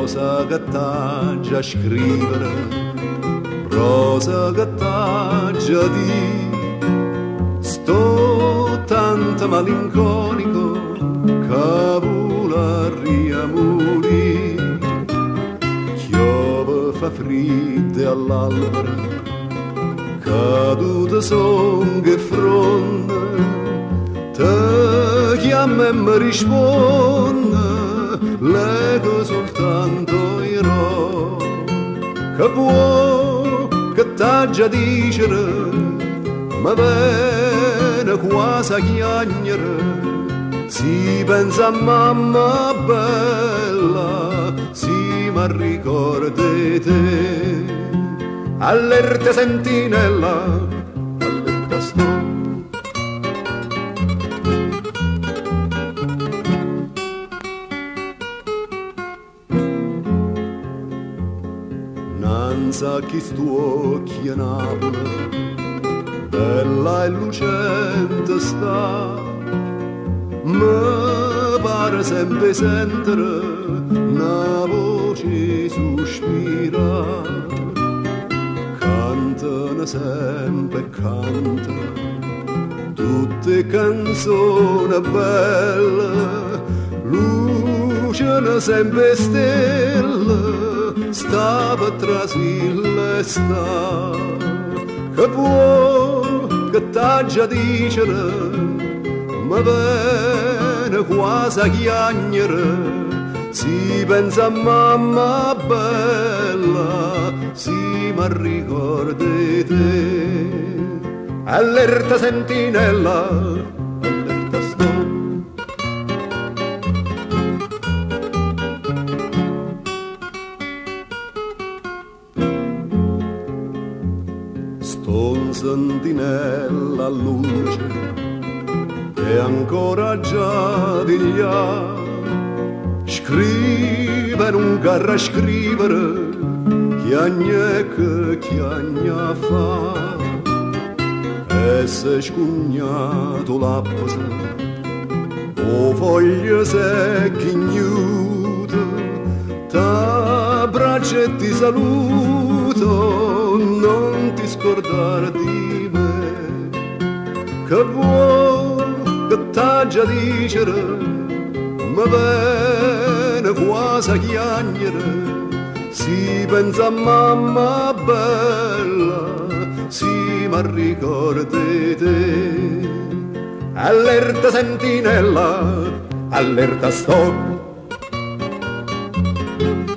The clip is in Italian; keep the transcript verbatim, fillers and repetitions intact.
prosa che t'aggia a scrivere, prosa che t'aggia a dire, sto tanto malinconico che vuole riamorire, chiove fa freddo all'albero, cadute son che fronde, te chiama e mi risponde, leggo soltanto io, che può che t'aggia dicere, ma viene quasi a chiagnere, si pensa a mamma bella, si mi ricorda di te, allerta sentinella, allerta sto. Nanza chi sto occhi a Napoli, bella e lucente sta, mi pare sempre sentire una voce sospira, cantano sempre canta, tutte canzoni belle, lucciano sempre stelle, stava tra le sta, che può che t'aggia dicere, ma viene quasi a chiagnere, si pensa a mamma bella, si mi ricorda di te, allerta sentinella, allerta sto. Sto sentinella luce e ancora già di là, scrive non garra scrivere, chiagne che chiagna fa, e se scugnato l'appese, o foglie secche ignute, t'abbraccio e ti saluto, non ti scordare di me, che vuoi che t'aggia dicere, ma viene quasi a chiagnere, si pensa a mamma bella, si mi ricorda di te, allerta sentinella, allerta sto.